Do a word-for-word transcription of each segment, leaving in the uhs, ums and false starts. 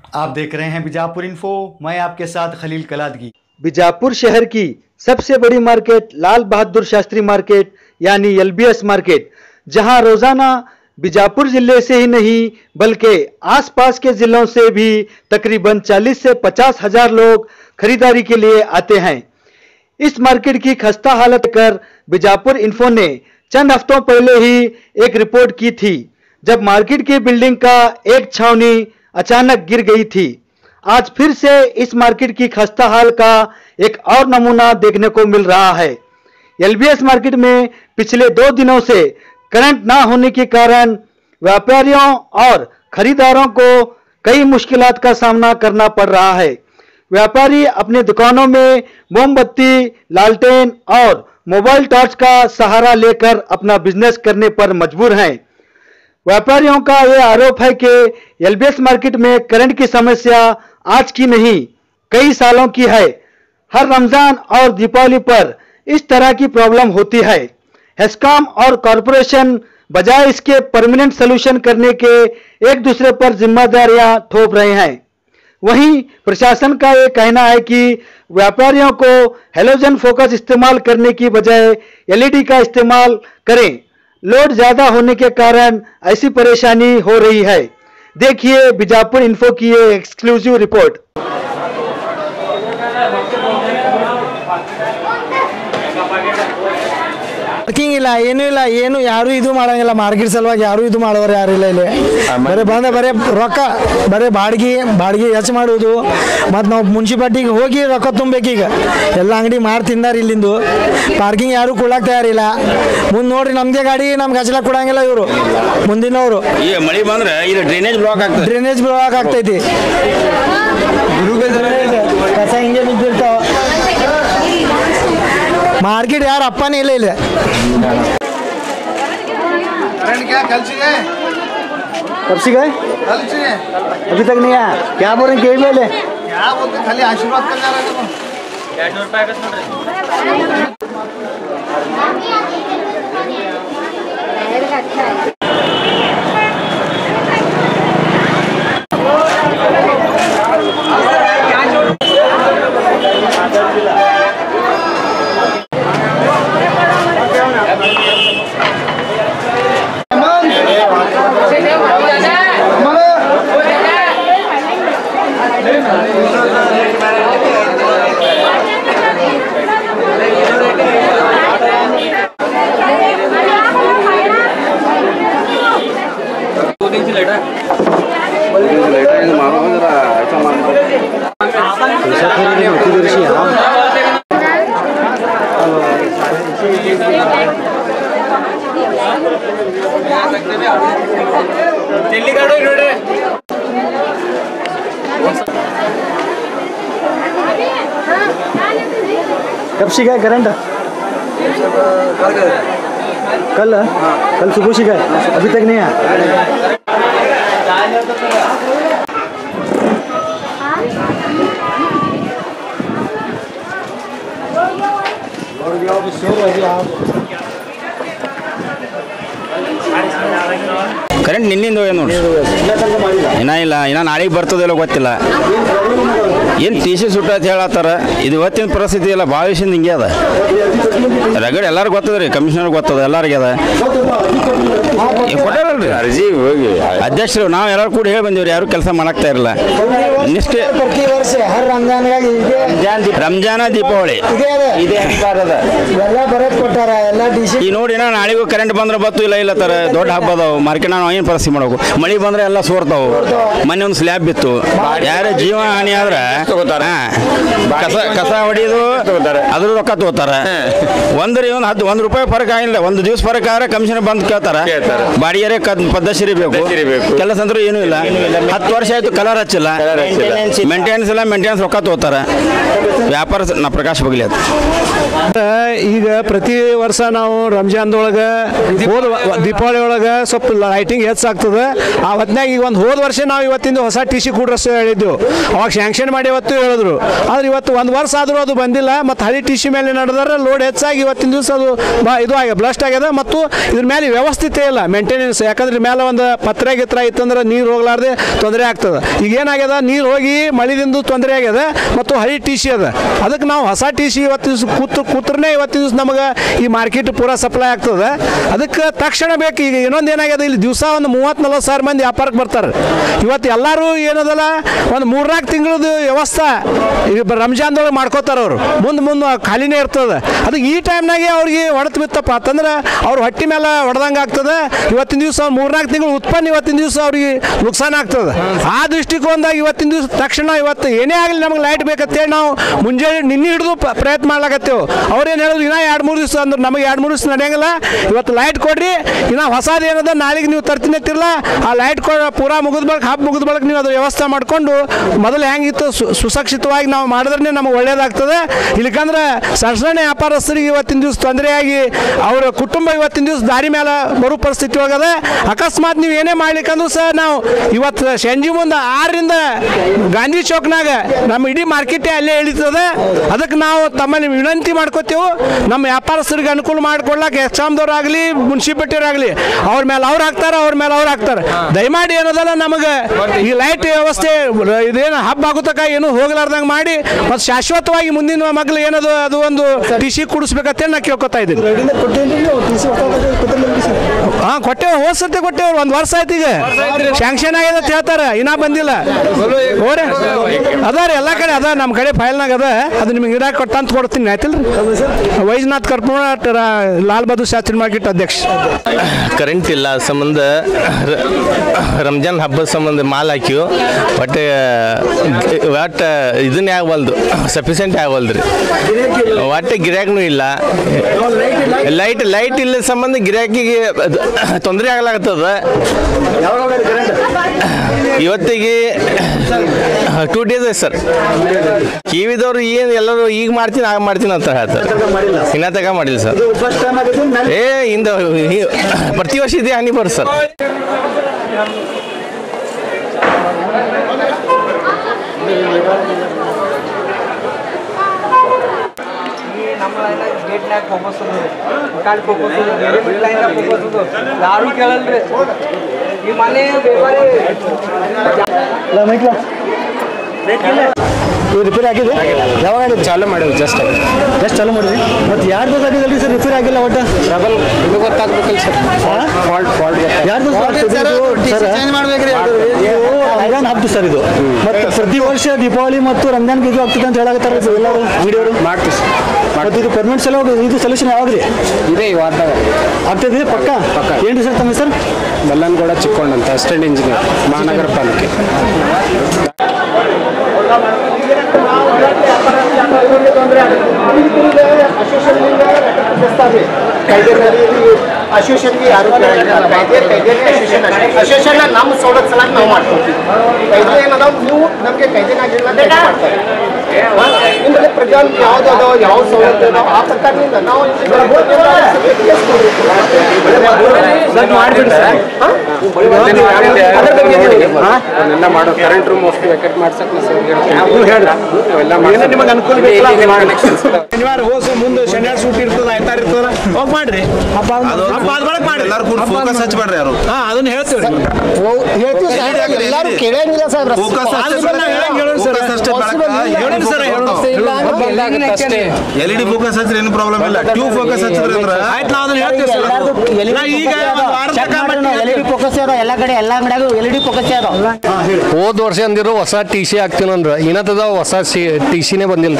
आप देख रहे हैं बीजापुर इन्फो, मैं आपके साथ खलील कलादगी। बीजापुर शहर की सबसे बड़ी मार्केट लाल बहादुर शास्त्री मार्केट यानी एलबीएस मार्केट, जहां रोजाना बीजापुर जिले से ही नहीं बल्कि आसपास के जिलों से भी तकरीबन चालीस से पचास हजार लोग खरीदारी के लिए आते हैं। इस मार्केट की खस्ता हालत कर बीजापुर इन्फो ने चंद हफ्तों पहले ही एक रिपोर्ट की थी, जब मार्केट की बिल्डिंग का एक छावनी अचानक गिर गई थी। आज फिर से इस मार्केट की खस्ता हाल का एक और नमूना देखने को मिल रहा है। एलबीएस मार्केट में पिछले दो दिनों से करंट ना होने के कारण व्यापारियों और खरीदारों को कई मुश्किलात का सामना करना पड़ रहा है। व्यापारी अपने दुकानों में मोमबत्ती, लालटेन और मोबाइल टॉर्च का सहारा लेकर अपना बिजनेस करने पर मजबूर हैं। व्यापारियों का यह आरोप है कि एलबीएस मार्केट में करंट की समस्या आज की नहीं, कई सालों की है। हर रमजान और दीपावली पर इस तरह की प्रॉब्लम होती है। हेस्कॉम और कॉरपोरेशन बजाय इसके परमानेंट सलूशन करने के एक दूसरे पर जिम्मेदारियां थोप रहे हैं। वहीं प्रशासन का यह कहना है कि व्यापारियों को हेलोजन फोकस इस्तेमाल करने की बजाय एलईडी का इस्तेमाल करें। लोड ज्यादा होने के कारण ऐसी परेशानी हो रही है। देखिए बीजापुर इन्फो की ये एक्सक्लूसिव रिपोर्ट। ಪಾರ್ಕಿಂಗ್ ಇಲ್ಲ, ಏನೂ ಇಲ್ಲ, ಏನು ಯಾರು ಇದು ಮಾಡಂಗಿಲ್ಲ. ಮಾರ್ಕೆಟ್ ಸಲುವಾಗಿ ಯಾರು ಇದು ಮಾಡೋರು ಯಾರಿಲ್ಲ. ಇಲ್ಲಿ ಬರೀ ಬಂದ ಬರೀ ರೊಕ್ಕ, ಬರೀ ಬಾಡಿಗೆ ಬಾಡಿಗೆ ಹೆಚ್ಚು ಮಾಡುವುದು. ಮತ್ತು ನಾವು ಮುನ್ಸಿಪಾಲ್ಟಿಗೆ ಹೋಗಿ ರೊಕ್ಕ ತುಂಬಬೇಕೀಗ. ಎಲ್ಲ ಅಂಗಡಿ ಮಾಡಿ ತಿಂದಾರ ಇಲ್ಲಿಂದು. ಪಾರ್ಕಿಂಗ್ ಯಾರು ಕೊಡಕ್ಕೆ ತಯಾರಿಲ್ಲ. ಮುಂದೆ ನೋಡ್ರಿ ನಮಗೆ ಗಾಡಿ ನಮ್ಗೆ ಹಚ್ಚಲಕ್ಕೆ ಕೊಡಂಗಿಲ್ಲ ಇವರು ಮುಂದಿನವರು. ಈಗ ಮಳೆ ಬಂದ್ರೆ ಇಲ್ಲಿ ಡ್ರೈನೇಜ್ ಬ್ಲಾಕ್ ಆಗ್ತದೆ. ಡ್ರೈನೇಜ್ ಬ್ಲಾಕ್ ಆಗ್ತೈತಿ. ಕಸ ಹಿಂಗೆ ಬಿದ್ದಿರ್ತಾವ. मार्केट यार अपा नहीं ले ले। क्या कल से गए? कब से गए? कल से अभी तक नहीं आया। क्या बोल रहे हैं? ले ले क्या बोलते, खाली आशीर्वाद करने आ रहे थे। कब से गए करंट? कल कल सुबह से गए, अभी तक नहीं आया। ಕರೆಂಟ್ ನಿನ್ನಿಂದ ಹೋಗ್ಯ ನೋಡಿ. ಇನ್ನೂ ಇಲ್ಲ, ಇನ್ನೂ ನಾಳೆಗೆ ಬರ್ತದಿಲ್ಲ ಗೊತ್ತಿಲ್ಲ. ಏನು ಟಿ ಸಿ ಸುಟ್ಟ ಅಂತ ಹೇಳತ್ತಾರ. ಇದು ಇವತ್ತಿನ ಪರಿಸ್ಥಿತಿ ಇಲ್ಲ, ಭಾಳ ವಿಷಯದ ಹಿಂಗೆ ಅದ. ರಗಡ್ ಎಲ್ಲರಿಗೂ ಗೊತ್ತದ ರೀ, ಕಮಿಷನರ್ ಗೊತ್ತದ, ಎಲ್ಲರಿಗೆ ಅದ. ಕೊಟ್ಟಾರಲ್ರಿ ಅರ್ಜಿ ಹೋಗಿ ಅಧ್ಯಕ್ಷರು ನಾವು ಎಲ್ಲರೂ ಕೂಡ ಹೇಳಿ ಬಂದೀವಿ, ಯಾರು ಕೆಲಸ ಮಾಡಾಕ್ತಾ ಇರಲ್ಲ. ನಿಷ್ಠೆ ಪ್ರತಿ ವರ್ಷ ಹರ್ ರಂಜಾನ ದೀಪಾವಳಿ ಇದೇ ಅದ ಎಲ್ಲ ಬರತ್ ಕೊಟ್ಟಾರ. ಎಲ್ಲ ಡಿ ಸಿ ಈ ನೋಡಿ, ನಾ ನಾಳೆಗೂ ಕರೆಂಟ್ ಬಂದ್ರೆ ಬತ್ತು ಇಲ್ಲ ಇಲ್ಲ ತರ ದೊಡ್ಡ ಹಬ್ಬ ಅದಾವು. ಮಾರ್ಕೆಟ್ ನಾವು ಏನು ಪರಿಸ್ಥಿತಿ ಮಾಡಬೇಕು? ಮಳೆ ಬಂದ್ರೆ ಎಲ್ಲ ಸೋರ್ತಾವು. ಮೊನ್ನೆ ಒಂದು ಸ್ಲ್ಯಾಬ್ ಬಿತ್ತು, ಯಾರೇ ಜೀವ ಹಾನಿ ಆದ್ರೆ ಕಸ ಕಸ ಹೊಡಿಯೋದು ಅದ್ರ ರೊಕ್ಕ ತಗೋತಾರ. ಒಂದ್ರಿ ಒಂದು ಹತ್ತು ಒಂದು ರೂಪಾಯಿ ಫರಕ್ ಆಗಿಲ್ಲ. ಒಂದು ದಿವಸ ಫರಕ್ ಆದ್ರೆ ಕಮಿಷನ್ ಬಂದು ಕೇಳ್ತಾರ. ಬಾಡಿಗೆರೆ ಪದ್ಧತಿ ಬೇಕು, ಕೆಲಸ ಅಂದ್ರೆ ಏನೂ ಇಲ್ಲ. ಹತ್ತು ವರ್ಷ ಆಯ್ತು ಕಲರ್ ಹಚ್ಚಿಲ್ಲ, ಮೇಂಟೆನೆನ್ಸ್ ಇಲ್ಲ, ಮೇಂಟೆನೆನ್ಸ್ ರೊಕ್ಕ ತಗೋತಾರ. ವ್ಯಾಪಾರ ನಾ ಪ್ರಕಾಶ್ ಬಗ್ಲಿ ಅಂತ. ಈಗ ಪ್ರತಿ ವರ್ಷ ನಾವು ರಂಜಾನ್ದೊಳಗೆ ಹೋದ ದೀಪಾವಳಿ ಒಳಗೆ ಸ್ವಲ್ಪ ಲೈಟಿಂಗ್ ಹೆಚ್ಚಾಗ್ತದೆ. ಆ ಹೊತ್ನಾಗ ಈಗ ಒಂದು ಹೋದ ವರ್ಷ ನಾವು ಇವತ್ತಿಂದ ಹೊಸ ಟಿ ಸಿ ಕೂಡ್ರಸ್ ಹೇಳಿದ್ದೆವು. ಅವಾಗ ಸ್ಯಾಂಕ್ಷನ್ ಮಾಡಿ ಇವತ್ತು ಹೇಳಿದ್ರು. ಆದ್ರೆ ಇವತ್ತು ಒಂದು ವರ್ಷ ಆದರೂ ಅದು ಬಂದಿಲ್ಲ. ಮತ್ತು ಹಳಿ ಟಿ ಸಿ ಮೇಲೆ ನಡೆದ್ರೆ ಲೋಡ್ ಹೆಚ್ಚಾಗಿ ಇವತ್ತಿನ ದಿವಸ ಅದು ಬಾ ಇದು ಆಗ ಬ್ಲಾಸ್ಟ್ ಆಗ್ಯದ. ಮತ್ತು ಇದ್ರ ಮೇಲೆ ವ್ಯವಸ್ಥಿತ ಇಲ್ಲ ಮೇಂಟೆನೆನ್ಸ್. ಯಾಕಂದ್ರೆ ಮೇಲೆ ಒಂದು ಪತ್ರ ಗಿತ್ರ ಇತ್ತಂದ್ರೆ ನೀರು ಹೋಗ್ಲಾರ್ದೆ ತೊಂದರೆ ಆಗ್ತದೆ. ಈಗ ಏನಾಗ್ಯದ, ನೀರು ಹೋಗಿ ಮಳಿದಿಂದ ತೊಂದರೆ ಆಗ್ಯದ ಮತ್ತು ಹಳಿ ಟಿ ಸಿ ಅದ. ಅದಕ್ಕೆ ನಾವು ಹೊಸ ಟಿ ಸಿ ಇವತ್ತು ದಿವಸ ಕೂತು ಕೂತ್ರನೇ ಇವತ್ತಿನ ದಿವಸ ನಮಗೆ ಈ ಮಾರ್ಕೆಟ್ ಪೂರಾ ಸಪ್ಲೈ ಆಗ್ತದೆ. ಅದಕ್ಕೆ ತಕ್ಷಣ ಬೇಕು. ಈಗ ಇನ್ನೊಂದು ಏನಾಗ್ಯದ, ಇಲ್ಲಿ ದಿವಸ ಒಂದು ಮೂವತ್ತು ನಲ್ವತ್ತು ಸಾವಿರ ಮಂದಿ ವ್ಯಾಪಾರಕ್ಕೆ ಬರ್ತಾರೆ. ಇವತ್ತು ಎಲ್ಲರೂ ಏನದಲ್ಲ ಒಂದು ಮೂರ್ನಾಲ್ಕು ತಿಂಗಳದ್ದು ವ್ಯವಸ್ಥೆ ಈಗ ರಂಜಾನ್ದೊಳಗೆ ಮಾಡ್ಕೋತಾರೆ. ಅವರು ಮುಂದೆ ಮುಂದೆ ಖಾಲಿನೇ ಇರ್ತದೆ. ಅದಕ್ಕೆ ಈ ಟೈಮ್ನಾಗೆ ಅವ್ರಿಗೆ ಹೊಡೆತು ಬಿತ್ತಪ್ಪ ಅಂತಂದ್ರೆ ಅವ್ರ ಹೊಟ್ಟೆ ಮೇಲೆ ಹೊಡೆದಂಗೆ ಆಗ್ತದೆ. ಇವತ್ತಿನ ದಿವಸ ಮೂರ್ನಾಲ್ಕು ತಿಂಗಳು ಉತ್ಪನ್ನ ಇವತ್ತಿನ ದಿವಸ ಅವ್ರಿಗೆ ನುಕ್ಸಾನ ಆಗ್ತದೆ. ಆ ದೃಷ್ಟಿಕೋನದಾಗ ಇವತ್ತಿನ ದಿವಸ ತಕ್ಷಣ ಇವತ್ತು ಏನೇ ಆಗಲಿ ನಮಗೆ ಲೈಟ್ ಬೇಕಂತೇಳಿ ನಾವು ಮುಂಜಾನೆ ನಿನ್ನೆ ಹಿಡಿದು ಪ್ರಯತ್ನ ಮಾಡ್ಲಾಕತ್ತೇವೆ. ಅವ್ರೇನು ಹೇಳಿದ್ರು, ಇನ್ನೂ ಎರಡು ಮೂರು ದಿವಸ ಅಂದ್ರೆ ನಮಗೆ ಎರಡು ಮೂರು ದಿವಸ ನಡೆಯಂಗಿಲ್ಲ, ಇವತ್ತು ಲೈಟ್ ಕೊಡ್ರಿ, ಇನ್ನು ಹೊಸದು ಏನದ ನಾಳೆಗೆ ನೀವು ತರ್ತೀನಿ ಅಂತಿರಲ್ಲ. ಆ ಲೈಟ್ ಕೊಡ ಪೂರಾ ಮುಗಿದ ಬಳಕ ಹಬ್ಬ ಮುಗಿದ ಬಳಕ ನೀವು ಅದು ವ್ಯವಸ್ಥೆ ಮಾಡಿಕೊಂಡು ಮೊದಲು ಹೆಂಗಿತ್ತು ಸುಸಕ್ಷಿತವಾಗಿ ನಾವು ಮಾಡಿದ್ರೆ ನಮಗೆ ಒಳ್ಳೇದಾಗ್ತದೆ. ಇಲ್ಲಕಂದ್ರೆ ಸಣ್ಣ ಸಣ್ಣ ವ್ಯಾಪಾರಸ್ಥರಿಗೆ ಇವತ್ತಿನ ದಿವಸ ತೊಂದರೆಯಾಗಿ ಅವರ ಕುಟುಂಬ ಇವತ್ತಿನ ದಿವಸ ದಾರಿ ಮೇಲೆ ಬರೋ ಪರಿಸ್ಥಿತಿ ಒಳಗದ. ಅಕಸ್ಮಾತ್ ನೀವು ಏನೇ ಮಾಡ್ಲಿಕ್ಕಂದ್ರೂ ಸಹ ನಾವು ಇವತ್ತು ಸಂಜೆ ಮುಂದೆ ಆರರಿಂದ ಗಾಂಧಿ ಚೌಕ್ನಾಗ ನಮ್ಮ ಇಡೀ ಮಾರ್ಕೆಟೇ ಅಲ್ಲೇ ಇಳಿತದೆ. ಅದಕ್ಕೆ ನಾವು ತಮ್ಮಲ್ಲಿ ವಿನಂತಿ ಮಾಡ್ಕೋತೇವೆ, ನಮ್ಮ ವ್ಯಾಪಾರಸ್ಥರಿಗೆ ಅನುಕೂಲ ಮಾಡಿಕೊಡ್ಲಾಕ ಎಕ್ಸಾಮ್ದವ್ರಾಗಲಿ ಮುನ್ಸಿಪಾಲ್ಟಿಯವರಾಗಲಿ ಅವ್ರ ಮೇಲೆ ಅವ್ರು ಹಾಕ್ತಾರೆ, ಅವ್ರ ಮೇಲೆ ಅವ್ರು ಹಾಕ್ತಾರೆ. ದಯಮಾಡಿ ಏನದಲ್ಲ ನಮಗೆ ಈ ಲೈಟ್ ವ್ಯವಸ್ಥೆ ಇದೇನು ಹಬ್ಬ ಆಗುತ್ತಕ ಏನು ಹೋಗ್ಲಾರ್ದಂಗೆ ಮಾಡಿ ಮತ್ತು ಶಾಶ್ವತವಾಗಿ ಮುಂದಿನ ಮಗಳು ಏನದು ಅದು ಒಂದು ಟಿ ಸಿ ಕೊಡಿಸ್ಬೇಕಂತೇಳಿ ನಾ ಕೇಳ್ಕೊತಾ ಇದ್ದೀನಿ. ಹಾಂ ಕೊಟ್ಟೇವೆ, ಹೋದ ಸರ್ತಿ ಕೊಟ್ಟೇವ್ರು. ಒಂದು ವರ್ಷ ಆಯ್ತು ಈಗ ಸ್ಯಾಂಕ್ಷನ್ ಆಗಿದೆ ಅಂತ ಹೇಳ್ತಾರೆ, ಇನ್ನೂ ಬಂದಿಲ್ಲ. ಹೋರೆ ಅದ ರೀ ಎಲ್ಲ ಕಡೆ ಅದ, ನಮ್ಮ ಕಡೆ ಫೈಲ್ನಾಗ ಅದ. ಅದು ನಿಮ್ಗೆ ಇಡಾಕ ಕೊಟ್ಟ ಅಂತ ಕೊಡ್ತೀನಿ ಆಯ್ತಿಲ್ಲ ರೀ. ವೈಜ್ನಾಥ್ ಕರ್ಪೂರ ಲಾಲ್ ಬಹದ್ದೂರ್ ಶಾಸ್ತ್ರಿ ಮಾರ್ಕೆಟ್ ಅಧ್ಯಕ್ಷ. ಕರೆಂಟ್ ಇಲ್ಲ ಸಂಬಂಧ ರಂಜಾನ್ ಹಬ್ಬದ ಸಂಬಂಧ ಮಾಲ್ ಹಾಕಿವು. ಬಟ್ ಒಟ್ಟು ಇದನ್ನೇ ಆಗವಲ್ದು, ಸಫಿಷಿಯೆಂಟ್ ಆಗವಲ್ದು ರೀ. ಒಟ್ಟು ಗಿರಾಕಿನೂ ಇಲ್ಲ. ಲೈಟ್ ಲೈಟ್ ಇಲ್ಲ ಸಂಬಂಧ ಗಿರಾಕಿಗೆ ತೊಂದರೆ ಆಗ್ಲಾಗ್ತದ. ಇವತ್ತಿಗೆ ಟೂ ಡೇಸ್ ಐತೆ ಸರ್. ಕಿವಿದವ್ರು ಏನು ಎಲ್ಲರೂ ಈಗ ಮಾಡ್ತೀನಿ ಆಗ ಮಾಡ್ತೀನಿ ಅಂತ ಹೇಳ್ತಾರೆ. ಇನ್ನ ತಗ ಮಾಡಿಲ್ಲ ಸರ್. ಏ ಇಂದ ಪ್ರತಿ ವರ್ಷ ಇದೇ ಹಾನಿ ಬರುತ್ತೆ ಸರ್. ಗೇಟ್ನಾಗ ಹೋಗೋಸೋದು ಕಾಡಿಗೆ ಹೋಗೋಸೋದು ಲೈನ್ನಾಗ ಹೋಗೋಸೋದು ಯಾರು ಕೇಳಲ್ರಿ. ಈ ಮನೆ ರಿಪೇರಿ ಆಗಿದೆ. ಯಾವಾಗ ಆಗಿದೆ? ಚಾಲು ಮಾಡಿದ್ವಿ ಜಸ್ಟ್ ಎಷ್ಟು ಚಾಲು ಮಾಡಿದ್ವಿ. ಮತ್ತು ಯಾರ್ದು ಆಗಿದಲ್ರಿ ಸರ್ ರಿಪೇರಿ ಆಗಿಲ್ಲ ಒಟ್ಟು? ಡಬಲ್ ಇದು ಗೊತ್ತಾಗ್ಬೇಕಲ್ಲ ಸರ್. ಫಾಲ್ಟ್ ಫಾಲ್ಟ್ ಯಾರ್ದು ಚೇಂಜ್ ಮಾಡ್ಬೇಕ್ರಿ. ರಂಜಾನ್ ಹಬ್ಬ ಸರ್ ಇದು. ಮತ್ತು ಪ್ರತಿ ವರ್ಷ ದೀಪಾವಳಿ ಮತ್ತು ರಂಜಾನ್ಗೆ ಇದು ಆಗ್ತದೆ ಅಂತ ಹೇಳಾಕತ್ತಾರೆ ಎಲ್ಲರೂ ಅಂಗಡಿಯವರು. ಮಾಡ್ತೀವಿ ಸರ್. ಮತ್ತು ಇದು ಪರ್ಮನೆಂಟ್ ಸಲ ಇದು ಸೊಲ್ಯೂಷನ್ ಯಾವಾಗ ರೀ? ಇದೇ ಈ ವಾರದಾಗ ಆಗ್ತದೆ ಪಕ್ಕ ಪಕ್ಕ. ಏನು ಸರ್ ತಮ್ಮ ಸರ್? ಬಲ್ಲನಗೌಡ ಚಿಕ್ಕೋಣ ಅಂತ ಅಸಿಸ್ಟೆಂಟ್ ಇಂಜಿನಿಯರ್ ಮಹಾನಗರ ಪಾಲಿಕೆ. ಅಸೋಸಿಯೇಷನ್ಗೆ ಯಾರು ಅಸೋಸಿಯೇಷನ್ ನಮ್ಮ ಸೌಲಭ್ಯ ಸಲ ನಾವು ಮಾಡ್ಕೊತೀವಿ. ಕೈದೆ ಏನದಾವ ನೀವು ನಮಗೆ ಕೈದೇನಾಗಿಲ್ಲ ಮಾಡ್ತಾರೆ. ನಿಮ್ಮಲ್ಲಿ ಪ್ರತಿಯೊಂದು ಯಾವುದಾದೋ ಯಾವ ಸೌಲಭ್ಯ ಅದಾವ ಆ ಪ್ರಕಾರದಿಂದ ನಾವು ಮಾಡಿಬಿಡಿ ಸರ್. ಅದನ್ನೆಲ್ಲ ಮಾಡೋ ಕರೆಂಟ್ ರೂಮ್ ಅಷ್ಟು ವೆಕೆಟ್ ಮಾಡ್ಸಕ್ಕೆ ನಿಮಗೆ ಅನುಕೂಲ ಶನಿವಾರ ಹೋಸ ಮುಂದೆ ಶನಿವಾರ ಸೂಟಿ ಇರ್ತದೆ, ಆಯ್ತಾರ ಇರ್ತದ, ಹೋಗಿ ಮಾಡ್ರಿ. ಹಬ್ಬ ಮಾಡಿ ಎಲ್ಲರೂ ಕೂಡ ಫೋಕಸ್ ಹಚ್ಚಿ ಮಾಡ್ರಿ ಯಾರು. ಹಾಂ ಅದನ್ನ ಹೇಳ್ತೀವಿ ಎಲ್ಲರೂ ಕೇಳಂಗಿಲ್ಲ sir. L E D focus ಹಚ್ಚಿದ್ರೆ ಏನು ಪ್ರಾಬ್ಲಮ್ ಇಲ್ಲ. ಟ್ಯೂ ಫೋಕಸ್ ಹಚ್ಚಿದ್ರೆ ಅಂದ್ರೆ ಆಯ್ತು ನಾವು ಅದನ್ನ ಹೇಳ್ತೀವಿ ಸರ್. ಈಗ ಎಲ್ ಇ ಡಿ ಫೋಕಸ್ ಇರೋ ಎಲ್ಲ ಕಡೆ ಎಲ್ಲ ಅಂಗಡಿಯಾಗ ಎಲ್ ಇ ಡಿ ಫೋಕಸ್ ಇರೋ. ಹೋದ ವರ್ಷ ಅಂದಿರೋ ಹೊಸ ಟಿ ಸಿ ಹಾಕ್ತೀನಿ ಅಂದ್ರೆ ಏನತ್ತದ ಹೊಸ ಸಿ ಟಿ ಸಿನೇ ಬಂದಿಲ್ಲ.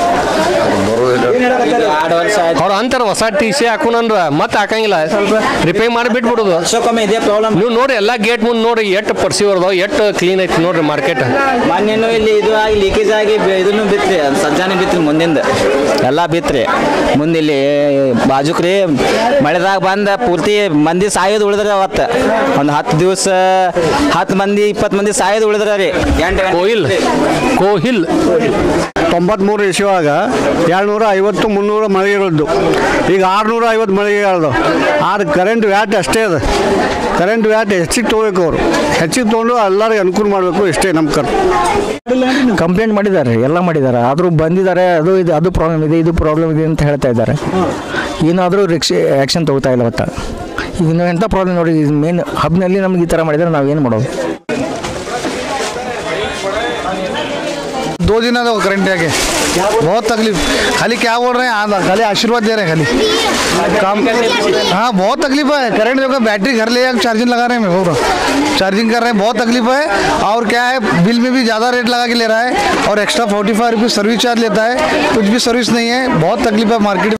ಅವ್ರು ಅಂತಾರೆ ಹೊಸ ಟಿ ಸಿ ಹಾಕೋಣಂದ್ರ ಮತ್ತೆ ಹಾಕಂಗಿಲ್ಲ, ಸ್ವಲ್ಪ ರಿಪೇರ್ ಮಾಡಿ ಬಿಟ್ಬಿಡೋದು. ಇದೇ ಪ್ರಾಬ್ಲಮ್. ನೀವು ನೋಡ್ರಿ ಎಲ್ಲ ಗೇಟ್ ಮುಂದೆ ನೋಡ್ರಿ ಎಷ್ಟು ಪರ್ಸಿವರ್ದು ಎಷ್ಟು ಕ್ಲೀನ್ ಐತಿ ನೋಡ್ರಿ ಮಾರ್ಕೆಟ್. ಮೊನ್ನೆನೂ ಇಲ್ಲಿ ಇದು ಆಗಿ ಲೀಕೇಜ್ ಆಗಿ ಇದನ್ನು ಬಿತ್ರಿ, ಸಜ್ಜಾನೆ ಬಿತ್ರಿ, ಮುಂದಿಂದ ಎಲ್ಲ ಬಿತ್ರಿ. ಮುಂದೆ ಇಲ್ಲಿ ಬಾಜುಕ್ರಿ ಮಳೆದಾಗ ಬಂದ ಪೂರ್ತಿ ಮಂದಿ ಸಾಯೋದು ಉಳಿದ್ರೆ ಅವತ್ತು ಒಂದು ಹತ್ತು ದಿವಸ ಹತ್ತು ಮಂದಿ ಇಪ್ಪತ್ತು ಮಂದಿ ಸಾಯೋದು ಉಳಿದ್ರ ರೀ. ಎಂಟು ಕೋಹಿಲ್ ಕೋಹಿಲ್ ತೊಂಬತ್ತ್ಮೂರು ಇಸುವಾಗ ಏಳ್ನೂರ ಐವತ್ತು ಮುನ್ನೂರು ಮಳಿಗೆಗಳದ್ದು ಈಗ ಆರುನೂರ ಐವತ್ತು ಮಳಿಗೆಗಳದು ಆರು ಕರೆಂಟ್ ವ್ಯಾಟ್ ಅಷ್ಟೇ ಅದು ಕರೆಂಟ್ ವ್ಯಾಟ್ ಹೆಚ್ಚಿಗೆ ತೊಗೋಬೇಕು ಅವರು ಹೆಚ್ಚಿಗೆ ತೊಗೊಂಡು ಎಲ್ಲರಿಗೆ ಅನುಕೂಲ ಮಾಡಬೇಕು ಇಷ್ಟೇ ನಮ್ಮ ಕರ್ ಕಂಪ್ಲೇಂಟ್ ಮಾಡಿದ್ದಾರೆ ಎಲ್ಲ ಮಾಡಿದ್ದಾರೆ ಆದರೂ ಬಂದಿದ್ದಾರೆ ಅದು ಇದು ಅದು ಪ್ರಾಬ್ಲಮ್ ಇದೆ ಇದು ಪ್ರಾಬ್ಲಮ್ ಇದೆ ಅಂತ ಹೇಳ್ತಾ ಇದ್ದಾರೆ ಏನಾದರೂ ರಿಕ್ಷೆ ಆ್ಯಕ್ಷನ್ ತೊಗೋತಾ ಇಲ್ಲ ಒಟ್ಟು ಈಗ ನಾವು ಎಂಥ ಪ್ರಾಬ್ಲಮ್ ನೋಡಿ ಮೇನ್ ಹಬ್ನಲ್ಲಿ ನಮ್ಗೆ ಈ ಥರ ಮಾಡಿದರೆ ನಾವು ಏನು ಮಾಡೋದು दो दिन है करंट आके बहुत तकलीफ खाली क्या बोल रहे हैं खाली आशीर्वाद दे रहे हैं खाली काम हाँ बहुत तकलीफ है करंट देखो बैटरी घर ले चार्जिंग लगा रहे हैं पूरा चार्जिंग कर रहे हैं बहुत तकलीफ है और क्या है बिल में भी ज़्यादा रेट लगा के ले रहा है और extra forty five rupees service charge लेता है कुछ भी सर्विस नहीं है बहुत तकलीफ है मार्केट